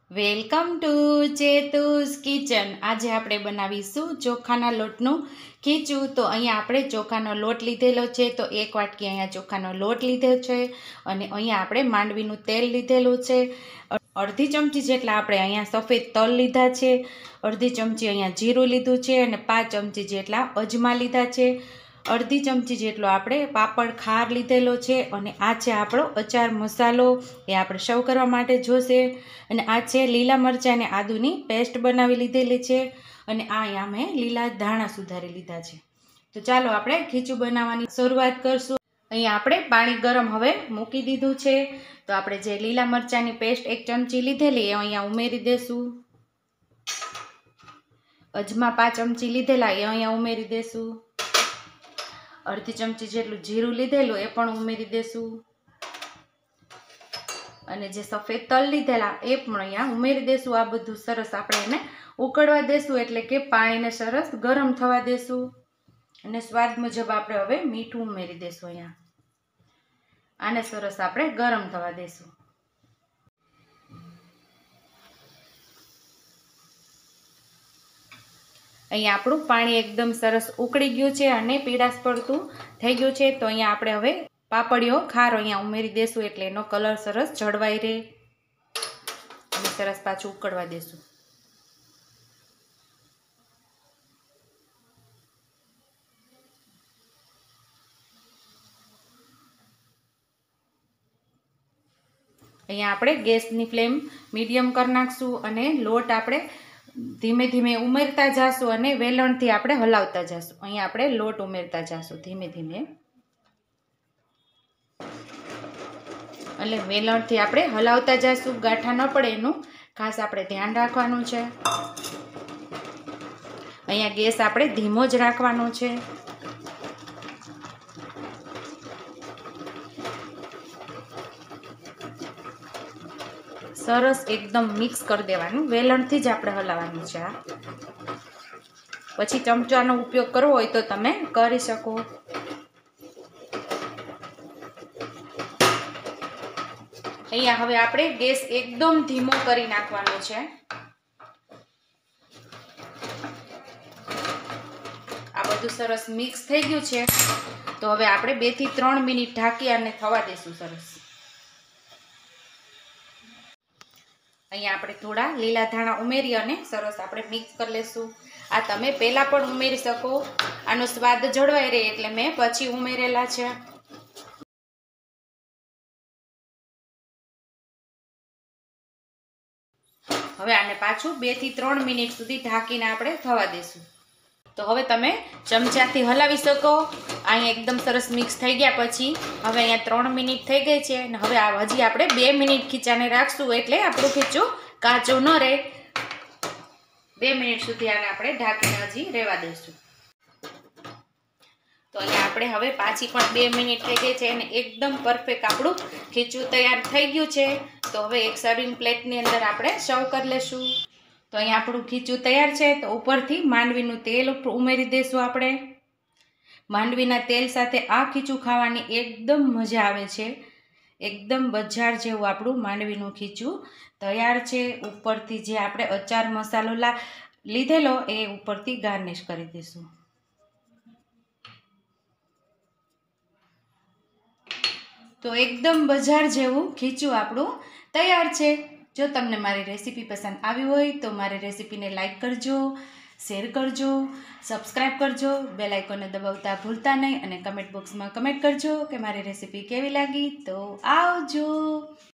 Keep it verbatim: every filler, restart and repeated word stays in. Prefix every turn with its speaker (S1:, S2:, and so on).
S1: Welcome to ચેતુસ kitchen. આજે આપણે બનાવીશું ચોખાના લોટનું ખીચું। તો અહીંયા આપણે ચોખાનો લોટ લીધેલો છે, તો એક વાટકી અહીંયા ચોખાનો લોટ લીધેલો છે અને અહીંયા આપણે માંડવીનું તેલ લીધેલું છે। અડધી ચમચી જેટલા આપણે અહીંયા સફેદ તલ લીધા છે, અડધી ચમચી અહીંયા જીરું લીધું છે અને પાંચ ચમચી જેટલા અજમા લીધા છે, અડધી ચમચી જેટલો આપણે પાપડ ખાર લીધેલો છે અને આ છે આપણો અચાર મસાલો, એ આપણે સર્વ કરવા માટે જોશે। અને આ છે લીલા મરચાં અને આદુની પેસ્ટ બનાવી લીધેલી છે અને આ અહીંયા મેં લીલા ધાણા સુધારી લીધા છે। તો ચાલો આપણે ખીચું બનાવવાની શરૂઆત કરશું। અહીંયા આપણે પાણી ગરમ હવે મૂકી દીધું છે, તો આપણે જે લીલા મરચાંની પેસ્ટ એક ચમચી લીધેલી એ અહીંયા ઉમેરી દેશું। અજમા પાંચ ચમચી લીધેલા એ અહીંયા ઉમેરી દેશું। અડધી ચમચી જેટલું જીરું લીધેલું એ પણ ઉમેરી દેશું અને જે સફેદ તલ લીધેલા એ પણ અહીંયા ઉમેરી દેશું। આ બધું સરસ આપણે એને ઉકળવા દેશું, એટલે કે પાણીને સરસ ગરમ થવા દેશું અને સ્વાદ મુજબ આપણે હવે મીઠું ઉમેરી દેશું। અહીંયા આને સરસ આપણે ગરમ થવા દેશું। અહીંયા આપણું પાણી એકદમ સરસ ઉકળી ગયું છે અને પીળાશ પડતું થઈ ગયું છે, તો અહીંયા આપણે હવે પાપડીઓ ખાર અહીંયા ઉમેરી દેશું, એટલે એનો કલર સરસ જળવાઈ રહે અને સરસ પાછું ઉકળવા દેશું। અહીંયા આપણે ગેસની ફ્લેમ મીડિયમ કરી નાખશું અને લોટ આપણે ધીમે ધીમે ઉમેરતા જઈશું અને વેલણથી આપણે હલાવતા જઈશું। અહીંયા આપણે લોટ ઉમેરતા જઈશું ધીમે ધીમે, એટલે વેલણથી આપણે હલાવતા જઈશું, ગાંઠા ન પડે એનું ખાસ આપણે ધ્યાન રાખવાનું છે। અહીંયા ગેસ આપણે ધીમો જ રાખવાનો છે। સરસ એકદમ મિક્સ કરી દેવાનું, વેલણથી જ આપણે હલાવવાનું છે। આ પછી ચમચાનો ઉપયોગ કરવો હોય તો તમે કરી શકો। અહીંયા હવે આપણે ગેસ એકદમ ધીમો કરી નાખવાનો છે। આ બધું સરસ મિક્સ થઈ ગયું છે, તો હવે આપણે બે થી ત્રણ મિનિટ ઢાંકી અને થવા દેશું સરસ। અહીંયા આપણે થોડા લીલા ધાણા ઉમેરી અને સરસ આપણે મિક્સ કરી લેશું। આ તમે પહેલાં પણ ઉમેરી શકો, આનો સ્વાદ જળવાઈ રહે એટલે મેં પછી ઉમેરેલા છે। હવે આને પાછું બે થી ત્રણ મિનિટ સુધી ઢાંકીને આપણે થવા દેશું। તો હવે તમે ચમચાથી હલાવી શકો। અહીંયા એકદમ સરસ મિક્સ થઈ ગયા પછી હવે અહીંયા ત્રણ મિનિટ થઈ ગઈ છે અને હવે આ હજી આપણે બે મિનિટ ખીચાને રાખશું, એટલે આપણું ખીચું કાચું ન રહે। બે મિનિટ સુધી આને આપણે ઢાંકીને હજી રહેવા દઈશું। તો અહીંયા આપણે હવે પાછી પણ બે મિનિટ થઈ ગઈ છે અને એકદમ પરફેક્ટ આપણું ખીચું તૈયાર થઈ ગયું છે। તો હવે એક સર્વિંગ પ્લેટની અંદર આપણે સર્વ કરી લેશું। તો અહીંયા આપણું ખીચું તૈયાર છે, તો ઉપરથી માંડવીનું તેલ ઉમેરી દઈશું આપણે। માંડવીના તેલ સાથે આ ખીચું ખાવાની એકદમ મજા આવે છે, એકદમ બજાર જેવું આપણું માંડવીનું ખીચું તૈયાર છે। ઉપરથી જે આપણે અચાર મસાલો લા લીધેલો એ ઉપરથી ગાર્નિશ કરી દઈશું। તો એકદમ બજાર જેવું ખીચું આપણું તૈયાર છે। જો તમને મારી રેસીપી પસંદ આવી હોય તો મારી રેસીપીને લાઈક કરજો, શેર કરજો, સબસ્ક્રાઈબ કરજો, બેલ આઇકોનને દબાવતા ભૂલતા નહીં અને કમેન્ટ બોક્સમાં કમેન્ટ કરજો કે મારી રેસીપી કેવી લાગી। તો આવજો।